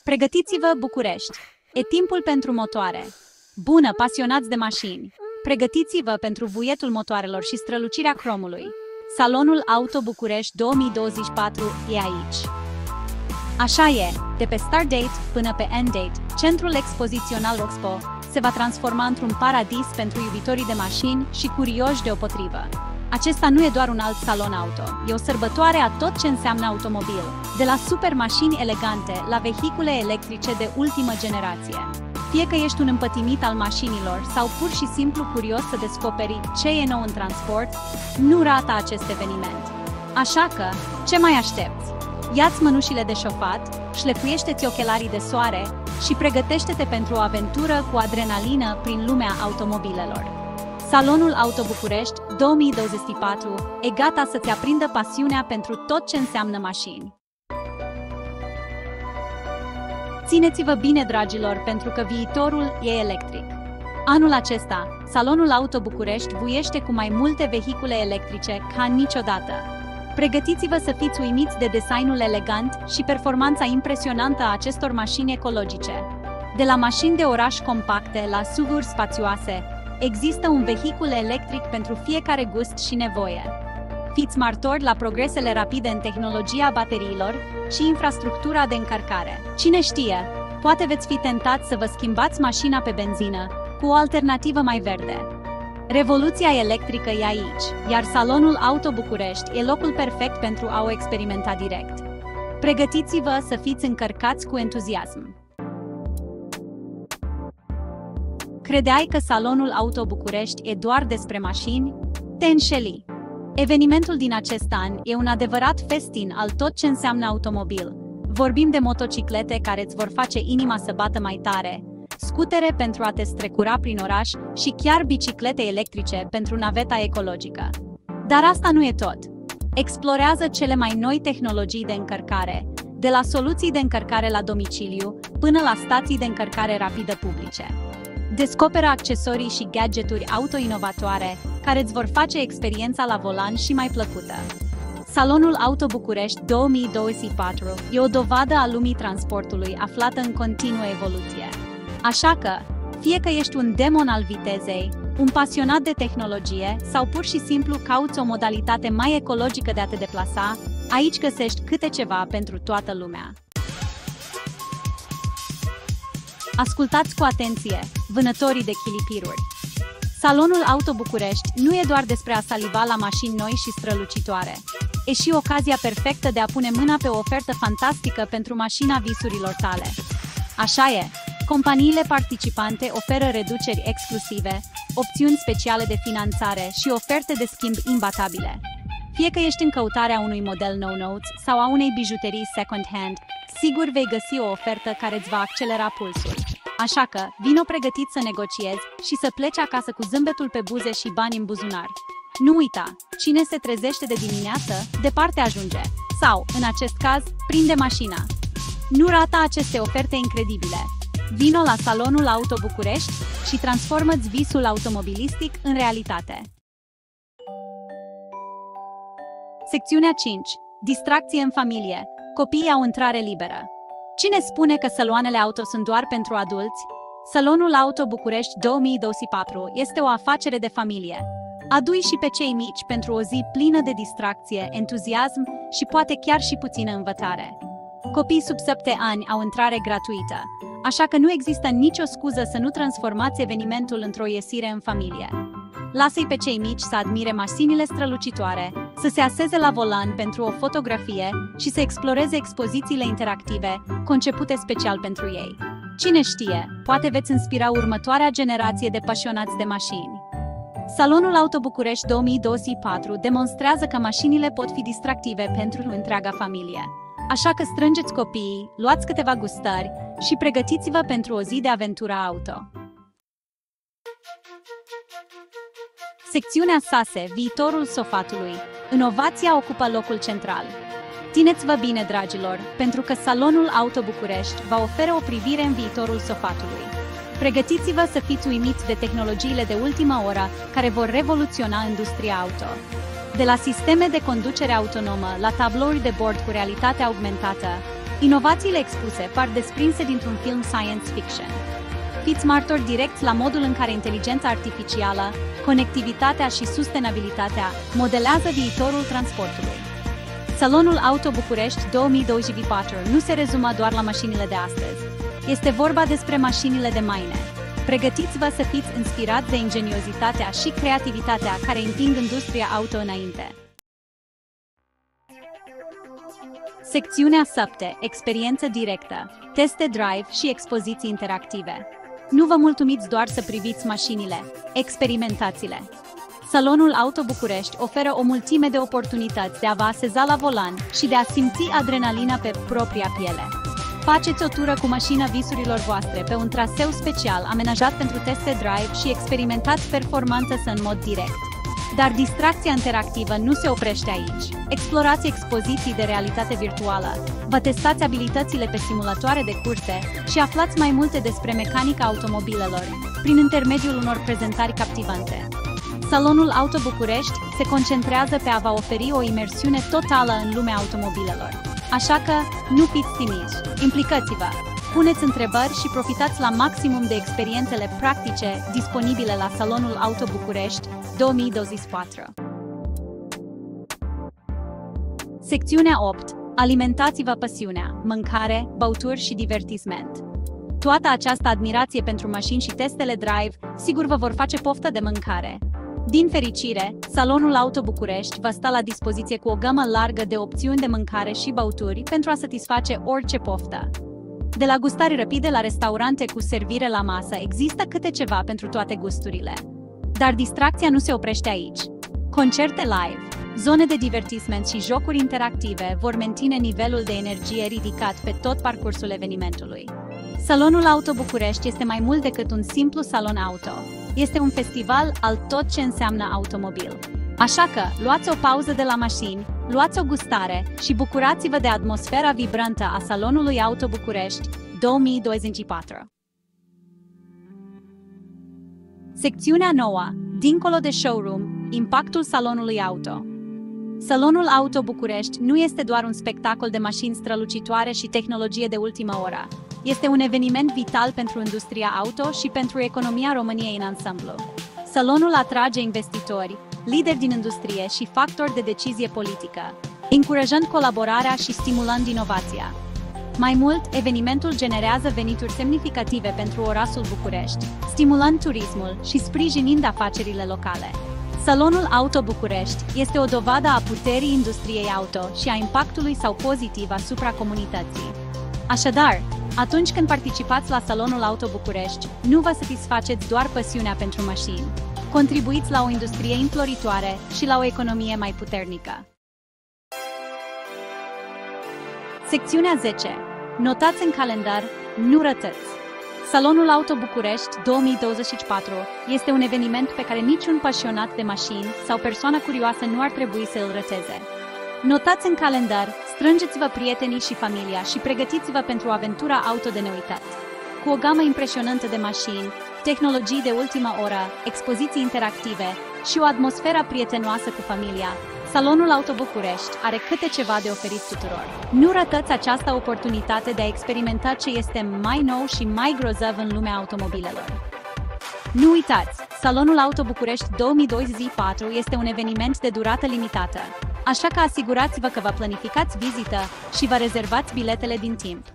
Pregătiți-vă, București! E timpul pentru motoare. Bună, pasionați de mașini! Pregătiți-vă pentru vuietul motoarelor și strălucirea cromului. Salonul Auto București 2024 e aici. Așa e, de pe start date până pe end date, centrul expozițional Roxpo se va transforma într-un paradis pentru iubitorii de mașini și curioși deopotrivă. Acesta nu e doar un alt salon auto, e o sărbătoare a tot ce înseamnă automobil, de la super mașini elegante la vehicule electrice de ultimă generație. Fie că ești un împătimit al mașinilor sau pur și simplu curios să descoperi ce e nou în transport, nu rata acest eveniment. Așa că, ce mai aștepți? Ia-ți mănușile de șofat, șlefuiește-ți ochelarii de soare și pregătește-te pentru o aventură cu adrenalină prin lumea automobilelor. Salonul Auto București 2024 e gata să-ți aprindă pasiunea pentru tot ce înseamnă mașini. Țineți-vă bine, dragilor, pentru că viitorul e electric. Anul acesta, Salonul Auto București vuiește cu mai multe vehicule electrice ca niciodată. Pregătiți-vă să fiți uimiți de designul elegant și performanța impresionantă a acestor mașini ecologice. De la mașini de oraș compacte la SUV-uri spațioase, există un vehicul electric pentru fiecare gust și nevoie. Fiți martori la progresele rapide în tehnologia bateriilor și infrastructura de încărcare. Cine știe, poate veți fi tentați să vă schimbați mașina pe benzină cu o alternativă mai verde. Revoluția electrică e aici, iar Salonul Auto București e locul perfect pentru a o experimenta direct. Pregătiți-vă să fiți încărcați cu entuziasm. Credeai că Salonul Auto București e doar despre mașini? Te înșeli! Evenimentul din acest an e un adevărat festin al tot ce înseamnă automobil. Vorbim de motociclete care îți vor face inima să bată mai tare, scutere pentru a te strecura prin oraș și chiar biciclete electrice pentru naveta ecologică. Dar asta nu e tot. Explorează cele mai noi tehnologii de încărcare, de la soluții de încărcare la domiciliu până la stații de încărcare rapidă publice. Descoperă accesorii și gadgeturi auto-inovatoare care îți vor face experiența la volan și mai plăcută. Salonul Auto București 2024 e o dovadă a lumii transportului aflată în continuă evoluție. Așa că, fie că ești un demon al vitezei, un pasionat de tehnologie sau pur și simplu cauți o modalitate mai ecologică de a te deplasa, aici găsești câte ceva pentru toată lumea. Ascultați cu atenție, vânătorii de chilipiruri! Salonul Auto București nu e doar despre a saliva la mașini noi și strălucitoare. E și ocazia perfectă de a pune mâna pe o ofertă fantastică pentru mașina visurilor tale. Așa e! Companiile participante oferă reduceri exclusive, opțiuni speciale de finanțare și oferte de schimb imbatabile. Fie că ești în căutarea unui model no-notes sau a unei bijuterii second-hand, sigur vei găsi o ofertă care îți va accelera pulsul. Așa că, vino pregătit să negociezi și să pleci acasă cu zâmbetul pe buze și bani în buzunar. Nu uita, cine se trezește de dimineață, departe ajunge. Sau, în acest caz, prinde mașina. Nu rata aceste oferte incredibile. Vino la Salonul Auto București și transformă-ți visul automobilistic în realitate. Secțiunea 5. Distracție în familie. Copiii au intrare liberă. Cine spune că saloanele auto sunt doar pentru adulți? Salonul Auto București 2024 este o afacere de familie. Adu-i și pe cei mici pentru o zi plină de distracție, entuziasm și poate chiar și puțină învățare. Copiii sub 7 ani au intrare gratuită, așa că nu există nicio scuză să nu transformați evenimentul într-o iesire în familie. Lasă-i pe cei mici să admire mașinile strălucitoare, să se aseze la volan pentru o fotografie și să exploreze expozițiile interactive, concepute special pentru ei. Cine știe, poate veți inspira următoarea generație de pasionați de mașini. Salonul Auto București 2024 demonstrează că mașinile pot fi distractive pentru întreaga familie. Așa că strângeți copiii, luați câteva gustări și pregătiți-vă pentru o zi de aventură auto. Secțiunea 6. Viitorul sofatului. Inovația ocupă locul central. Țineți-vă bine, dragilor, pentru că Salonul Auto București vă oferă o privire în viitorul sofatului. Pregătiți-vă să fiți uimiți de tehnologiile de ultimă oră care vor revoluționa industria auto. De la sisteme de conducere autonomă la tablouri de bord cu realitate augmentată, Inovațiile expuse par desprinse dintr-un film science fiction. Fiți martori direct la modul în care inteligența artificială, conectivitatea și sustenabilitatea modelează viitorul transportului. Salonul Auto București 2024 nu se rezumă doar la mașinile de astăzi. Este vorba despre mașinile de mâine. Pregătiți-vă să fiți inspirați de ingeniozitatea și creativitatea care împing industria auto înainte. Secțiunea 7. Experiență directă, teste drive și expoziții interactive. Nu vă mulțumiți doar să priviți mașinile, experimentați-le. Salonul Auto București oferă o mulțime de oportunități de a vă aseza la volan și de a simți adrenalina pe propria piele. Faceți o tură cu mașina visurilor voastre pe un traseu special amenajat pentru teste drive și experimentați performanța în mod direct. Dar distracția interactivă nu se oprește aici. Explorați expoziții de realitate virtuală, vă testați abilitățile pe simulatoare de curse și aflați mai multe despre mecanica automobilelor, prin intermediul unor prezentări captivante. Salonul Auto București se concentrează pe a vă oferi o imersiune totală în lumea automobilelor. Așa că, nu fiți timizi, implicați-vă, puneți întrebări și profitați la maximum de experiențele practice disponibile la Salonul Auto București 2024. Secțiunea 8. Alimentați-vă pasiunea, mâncare, băuturi și divertisment. Toată această admirație pentru mașini și testele drive, sigur vă vor face poftă de mâncare. Din fericire, Salonul Auto București vă stă la dispoziție cu o gamă largă de opțiuni de mâncare și băuturi pentru a satisface orice poftă. De la gustare rapide la restaurante cu servire la masă, există câte ceva pentru toate gusturile. Dar distracția nu se oprește aici. Concerte live, zone de divertisment și jocuri interactive vor menține nivelul de energie ridicat pe tot parcursul evenimentului. Salonul Auto București este mai mult decât un simplu salon auto. Este un festival al tot ce înseamnă automobil. Așa că, luați o pauză de la mașini, luați o gustare și bucurați-vă de atmosfera vibrantă a Salonului Auto București 2024. Secțiunea 9. Dincolo de showroom, impactul Salonului Auto. Salonul Auto București nu este doar un spectacol de mașini strălucitoare și tehnologie de ultimă oră. Este un eveniment vital pentru industria auto și pentru economia României în ansamblu. Salonul atrage investitori, lideri din industrie și factori de decizie politică, încurajând colaborarea și stimulând inovația. Mai mult, evenimentul generează venituri semnificative pentru orașul București, stimulând turismul și sprijinind afacerile locale. Salonul Auto București este o dovadă a puterii industriei auto și a impactului său pozitiv asupra comunității. Așadar, atunci când participați la Salonul Auto București, nu vă satisfaceți doar pasiunea pentru mașini. Contribuiți la o industrie înfloritoare și la o economie mai puternică. Secțiunea 10. Notați în calendar, nu rătăți! Salonul Auto București 2024 este un eveniment pe care niciun pasionat de mașini sau persoană curioasă nu ar trebui să îl rateze. Notați în calendar, strângeți-vă prietenii și familia și pregătiți-vă pentru o aventură auto de neuitat. Cu o gamă impresionantă de mașini, tehnologii de ultimă oră, expoziții interactive și o atmosferă prietenoasă cu familia, Salonul Auto București are câte ceva de oferit tuturor. Nu ratați această oportunitate de a experimenta ce este mai nou și mai grozav în lumea automobilelor. Nu uitați, Salonul Auto București 2024 este un eveniment de durată limitată, așa că asigurați-vă că vă planificați vizită și vă rezervați biletele din timp.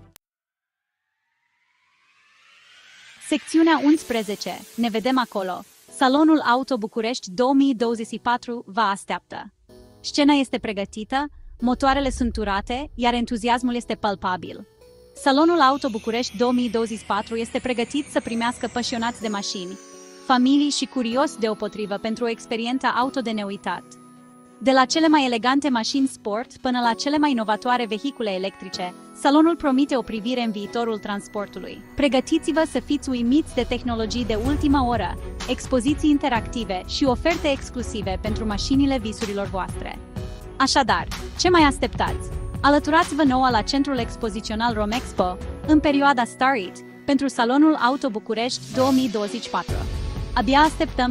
Secțiunea 11. Ne vedem acolo. Salonul Auto București 2024 vă așteaptă. Scena este pregătită, motoarele sunt turate, iar entuziasmul este palpabil. Salonul Auto București 2024 este pregătit să primească pasionați de mașini, familii și curioși deopotrivă pentru o experiență auto de neuitat. De la cele mai elegante mașini sport până la cele mai inovatoare vehicule electrice, salonul promite o privire în viitorul transportului. Pregătiți-vă să fiți uimiți de tehnologii de ultima oră, expoziții interactive și oferte exclusive pentru mașinile visurilor voastre. Așadar, ce mai așteptați? Alăturați-vă nouă la Centrul Expozițional Romexpo în perioada Start pentru Salonul Auto București 2024. Abia așteptăm